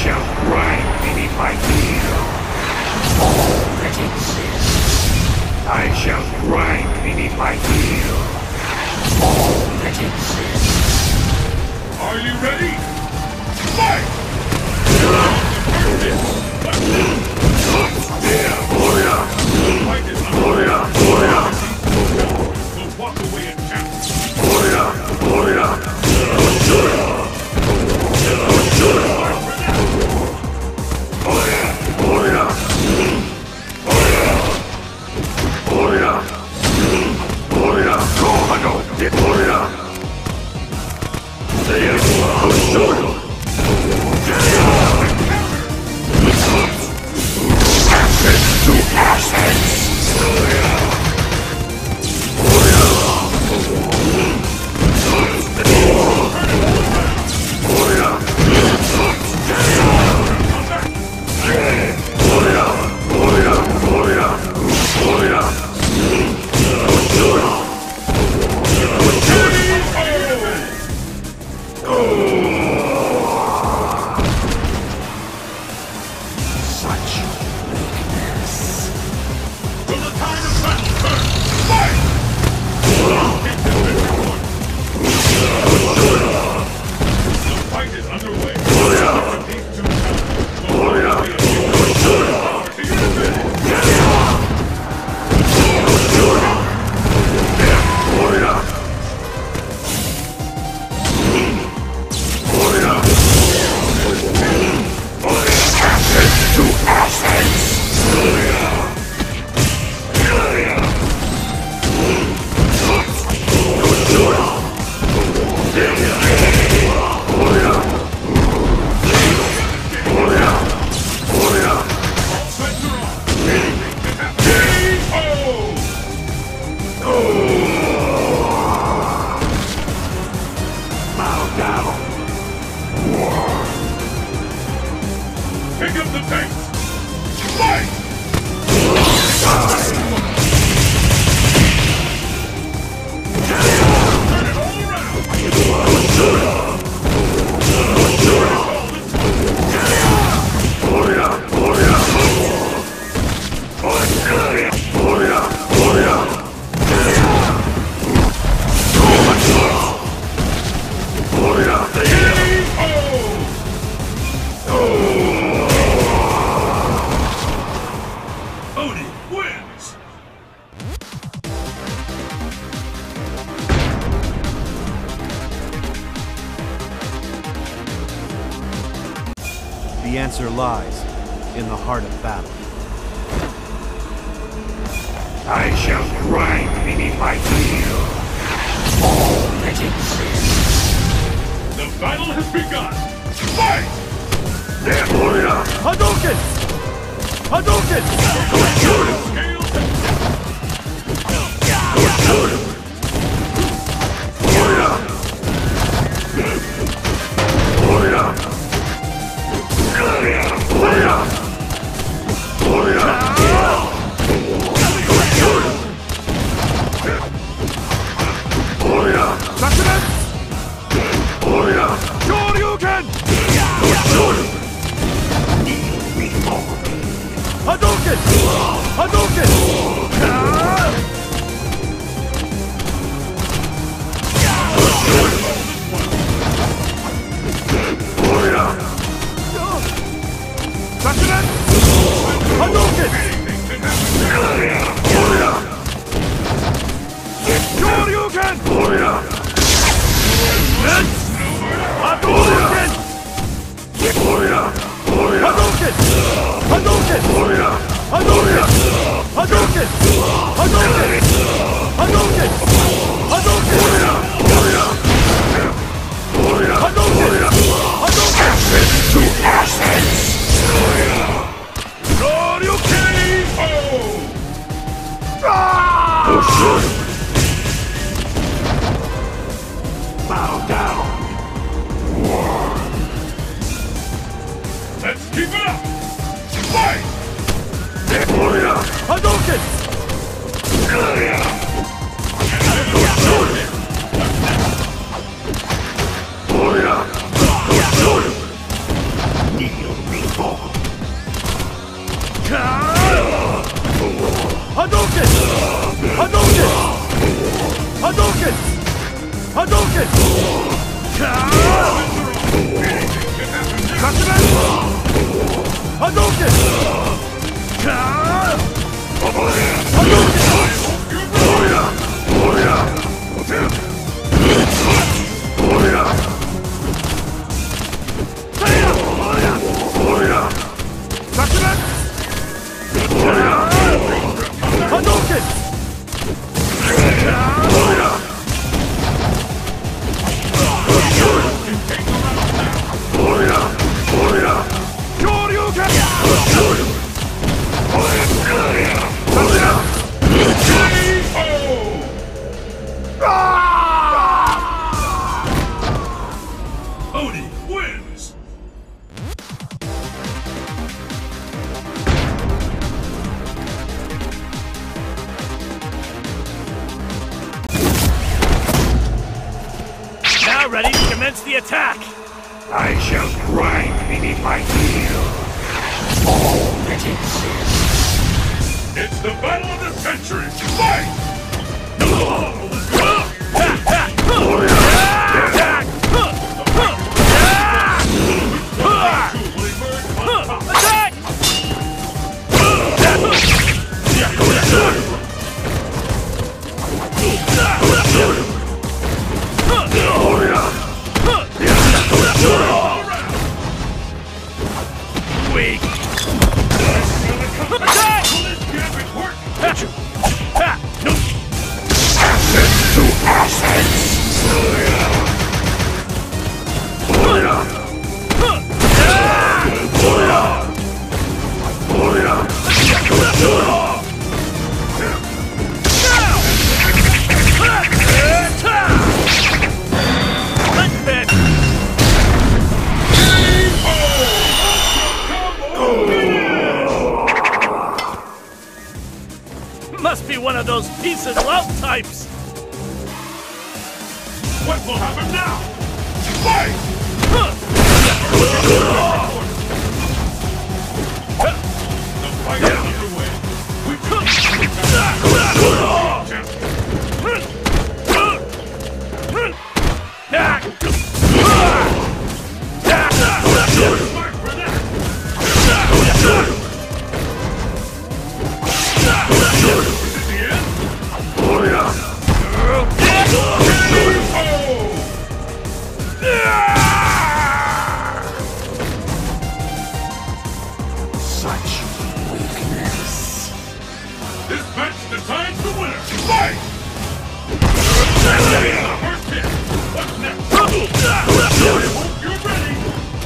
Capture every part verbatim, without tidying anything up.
shall grind beneath my heel. All that exists. I shall grind beneath my heel. All that exists. Are you ready? Fight! We'll walk away and count. Pick up the pace! Fight! Turn it all around! Oni wins! The answer lies in the heart of battle. I shall grind beneath my heel. All that exists. The battle has begun! Fight! Hadouken! Hadouken! Scales Hadouken! Hadouken! Hadouken! Shoryuken! Hadouken! Hadouken! Hadouken! Hadouken! Hadouken! Hadouken! Hadouken! Hadouken! Hadouken! Hadouken! To essence! Bow down! Let's keep it up! Fight! Hadouken! Kneel Hadouken! Hadouken! Hadouken! Hadouken! Katsman! Hadouken! Oni wins! Now ready to commence the attack! I shall grind beneath my heel all that exists. It's the battle of the century! Fight! Weak! Assets to assets. Must be one of those peace and love types! What will happen now? Fight! The fight is underway. We Mark for that! Is it the end? Such weakness. This match decides the winner! Fight! First hit! What's next? Hope you're ready!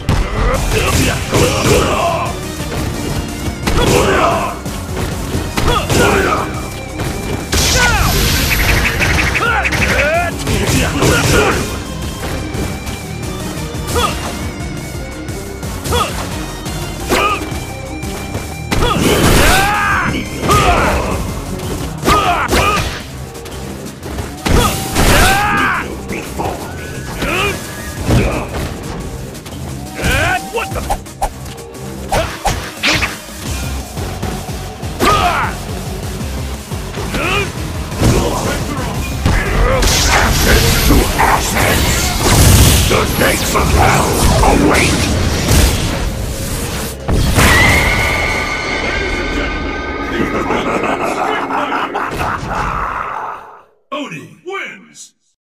What the? Assets to assets. The gates of hell await. Oni wins!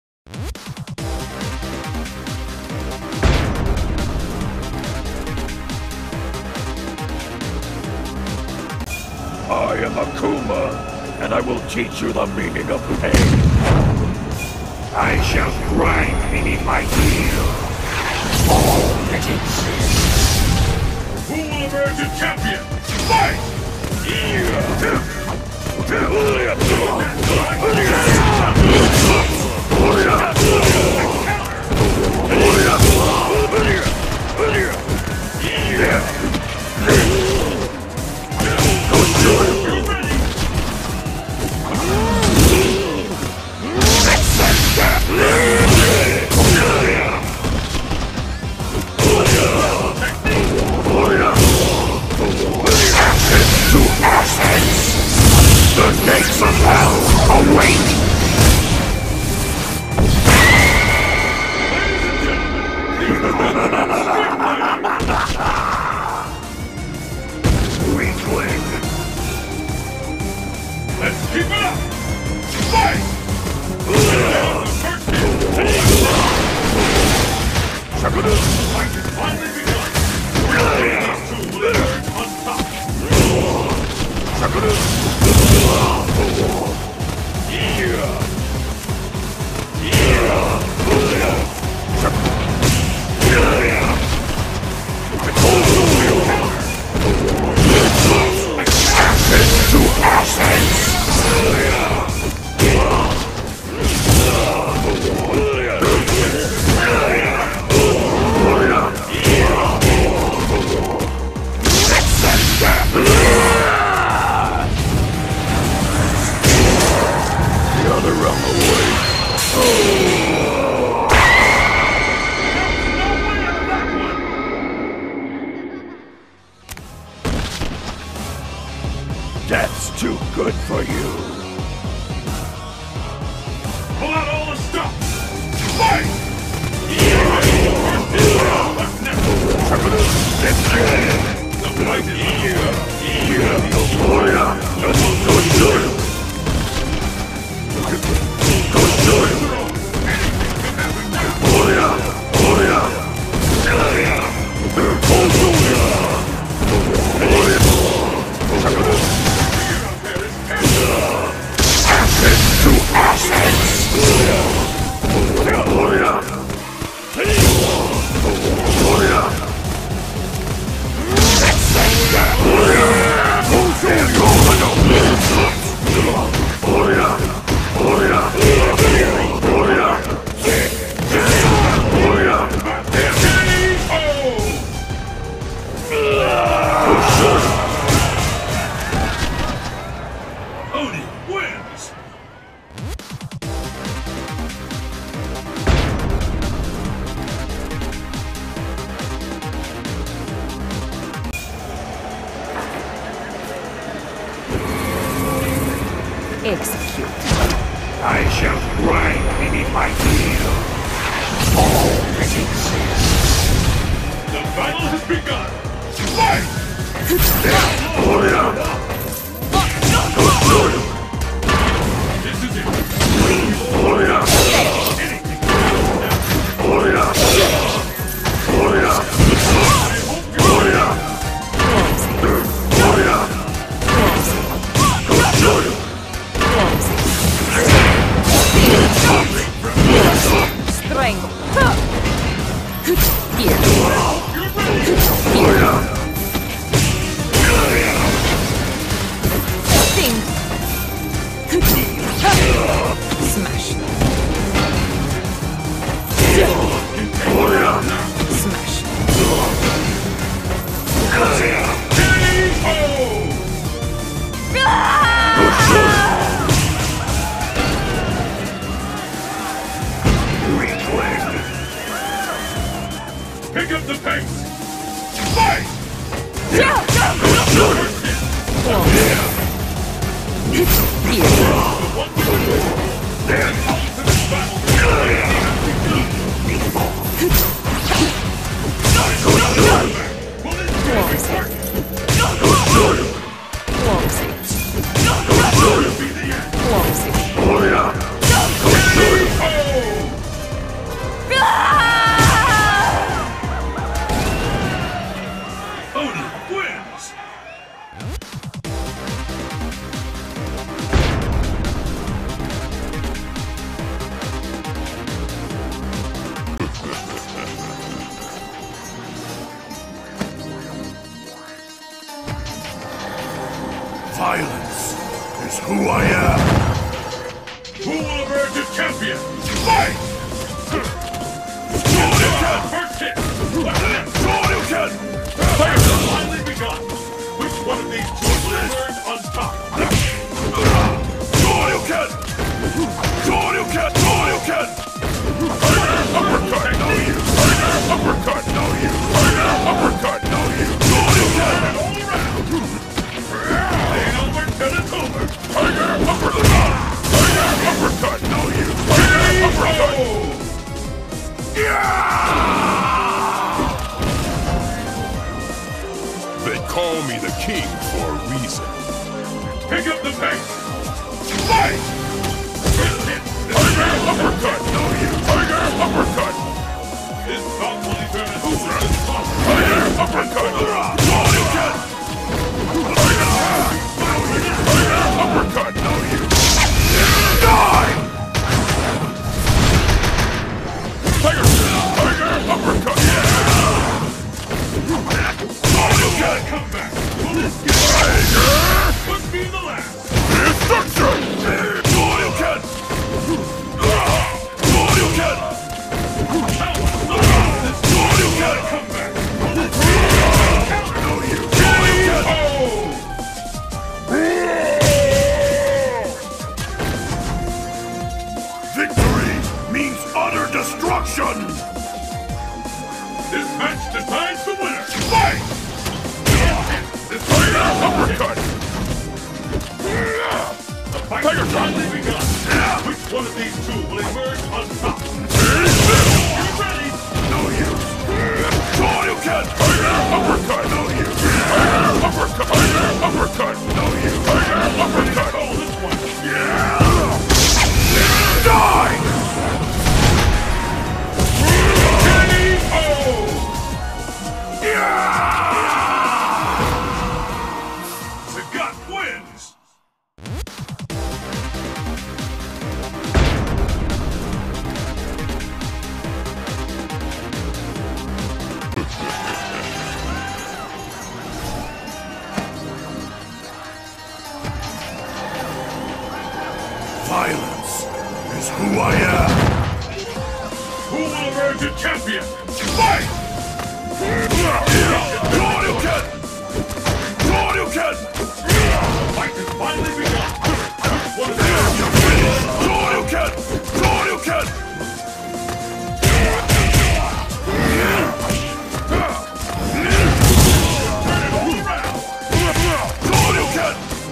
I am Akuma, and I will teach you the meaning of pain. I shall grind beneath my heel all that exists. Who will emerge a champion? Fight! Technique! Death's too good for you. Pull out all the stuff! Fight! The fight is here! Oni wins! Execute. I shall grind beneath my heel all that exists. The battle has begun! Fight! This is it! Strangle. Here. Sting. Smash. Smash. Pick up the pace! Fight! Oni wins! Violence is who I am. Who will emerge a champion? Fight! Shoryuken! First hit! Shoryuken! Fire has finally begun! Which one of these two will emerge on top? Shoryuken! Shoryuken! Shoryuken! Uppercut! No you! Uppercut! No you! Uppercut! No you! Shoryuken! All around! Ain't over till it's over! Tiger! Uppercut! Tiger! Uppercut! No you! Tiger! Uppercut! They call me the king for a reason. Pick up the pace! Fight! Tiger! Uppercut! No you! Tiger! Uppercut! This bout will determine who wins this fight! Tiger! Uppercut! Shoryuken! Tiger! Uppercut! No you! Die! Tiger! Tiger! Uppercut! Shoryuken! Come back! Will this get Tiger! Could be the last! Destruction! Shoryuken! Shoryuken! Shoryuken! Come back! Will this be the last? No you! Shoryuken! Victory means utter destruction! This match decides the winner! Fight! This Tiger! Uppercut! One of these two will emerge on top. You ready? No use. Shoryuken! Tiger uppercut! No use. Tiger uppercut! Tiger uppercut! No use. Tiger uppercut! Call this one. Yeah! Die! K O! Yeah! Sagat wins! Violence is who I am. Who will emerge a champion? Fight! Shoryuken! Shoryuken! The fight has finally begun. One of them. You're finished! Shoryuken! Shoryuken! Turn it all around. Shoryuken!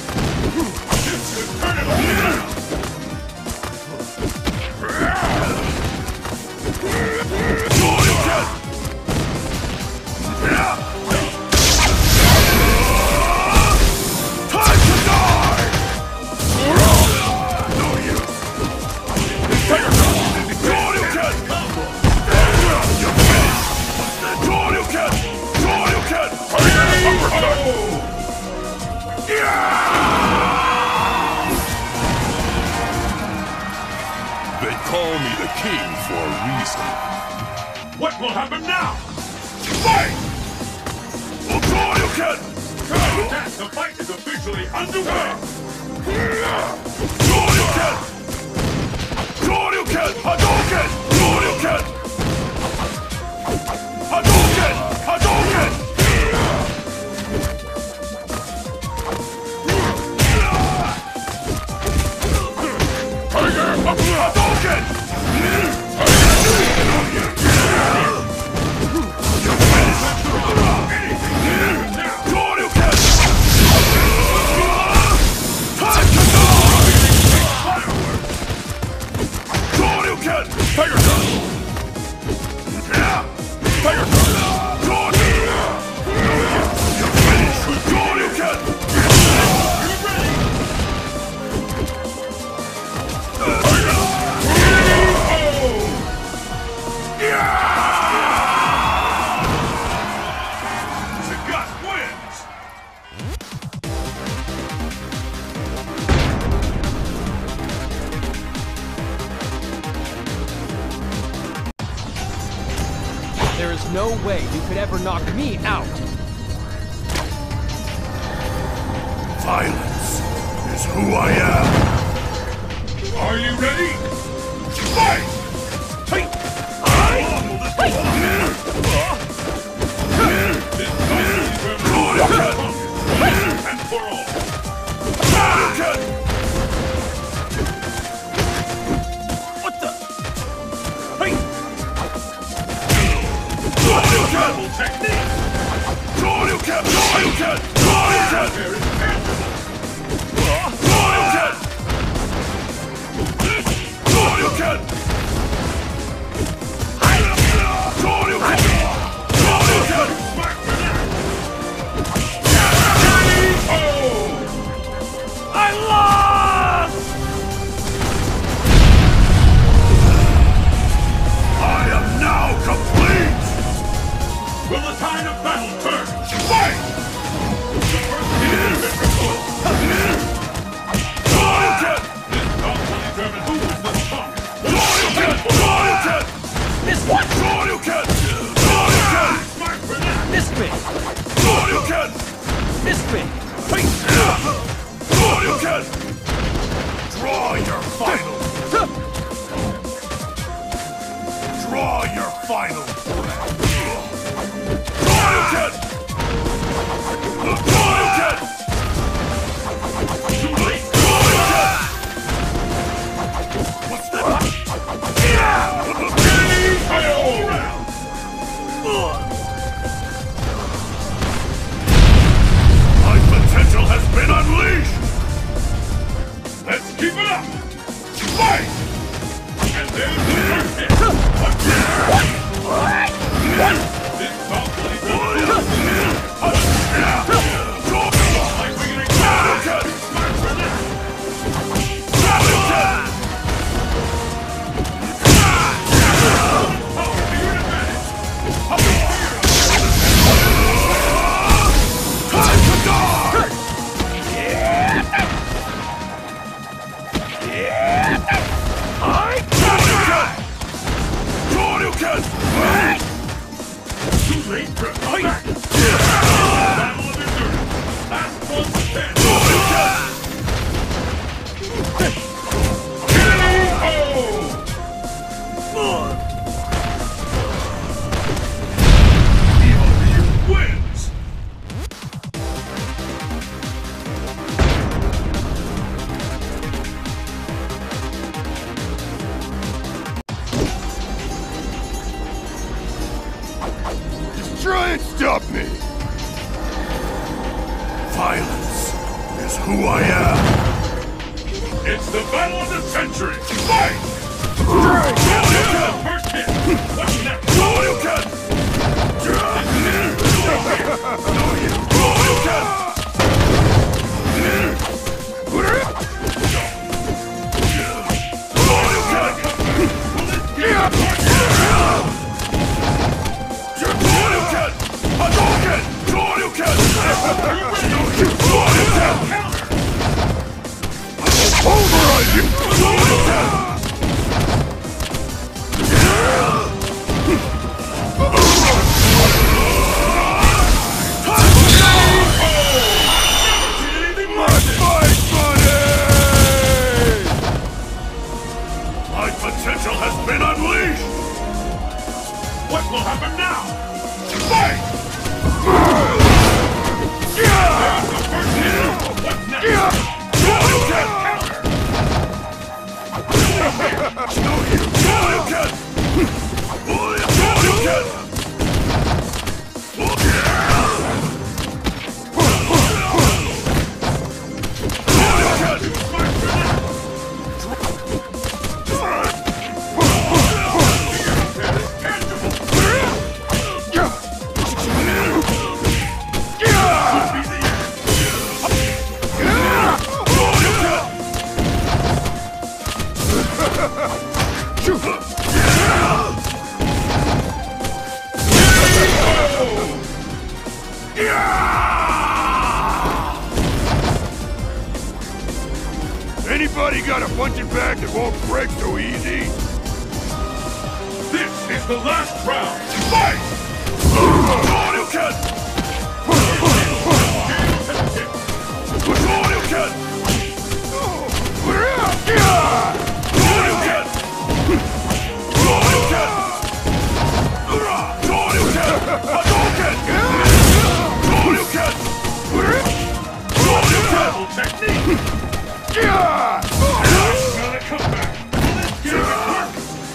Turn it all around. Shoryuken! Time to die! No use! Shoryuken! You're finished! Shoryuken! Shoryuken! Uppercut! They call me the king for a reason. What will happen now? Fight! Shoryuken! That the fight is officially underway. Shoryuken! Shoryuken! Hadouken! Shoryuken! Hadouken! Hadouken! Tiger! Hadouken! You're finished! Shoryuken! Time to die! Shoryuken! Tiger Gun! Tiger Gun! You're finished! Shoryuken! Sagat wins. There is no way you could ever knock me out. Violence is who I am. Are you ready? Fight! This and for all. Shoryuken! What the? Hey! Shoryuken! Double technique. Shoryuken! Shoryuken! Shoryuken! There is answer. Shoryuken! Shoryuken! Shoryuken! Shoryuken! Smart for that. K O! I lost! I am now complete! Will the tide of battle turn? Fight! The first game has been proposed. Shoryuken! This bout will determine who is the strongest. Shoryuken! Shoryuken! This one! Shoryuken! Shoryuken! Smart for that. This way! Shoryuken! This way! Hey! Shoryuken! Draw your final! Draw your final breath! Shoryuken! Shoryuken! Too late. Shoryuken! What's that? K O! My potential has been unleashed! Let's keep it up. Fight! Violence is who I am. It's the battle of the century! Fight! Hadouken! First hit! What's next? Hadouken! My potential has been unleashed! What will happen now? Fight! What's next? Anybody got a punching bag that won't break so easy? This is the last round! Fight! Hadouken! Hadouken! Double technique! Gotta come back! Let's get it work!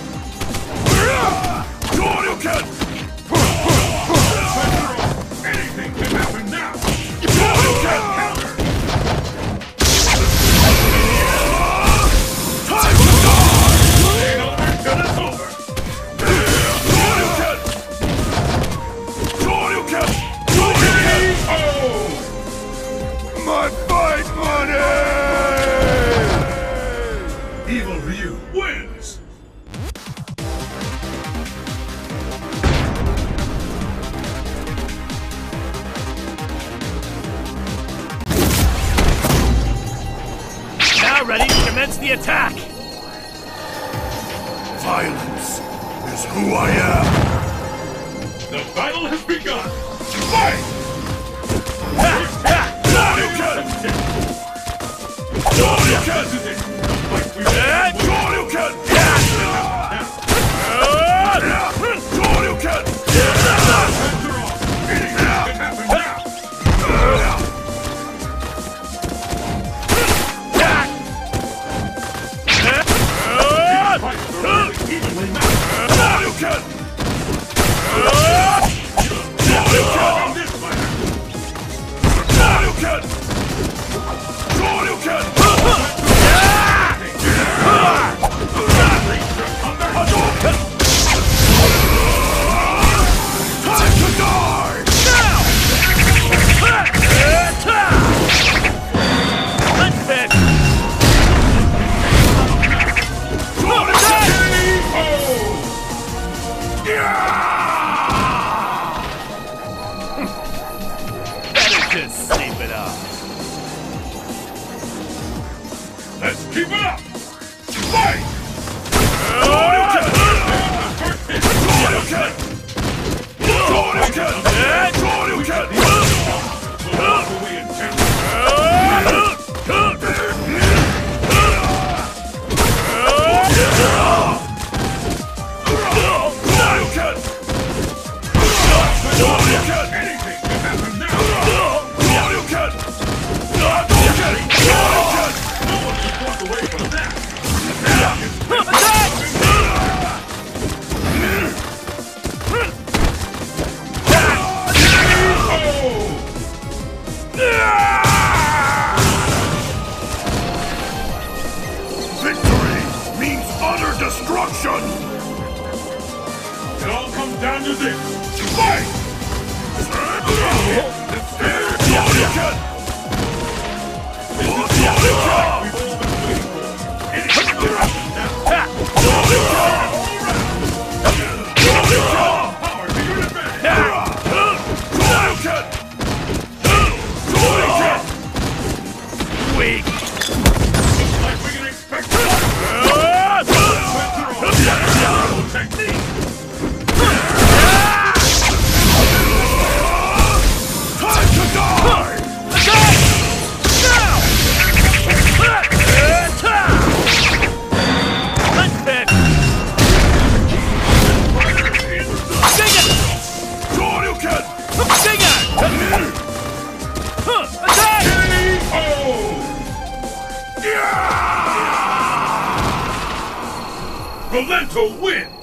Anything can happen now! Counter! Time to die! Ain't over till it's over! My fight money! Evil Ryu wins! Now ready to commence the attack! Violence is who I am. The battle has begun! Fight! Hadouken! This is it! The fight we've been waiting for. Hadouken! Hadouken! After all, anything can happen now! Fight thoroughly, evenly matched. Hadouken! In this fight, Hadouken! Hadouken! Hadouken! Time to die! Better just sleep it off. let's keep it up! Fight! Hadouken! Hadouken! Hadouken! Hadouken! The way intended. Hadouken! Hadouken! Anything can happen now! Hadouken! Hadouken! Hadouken! No one can walk away from that! Rolento wins!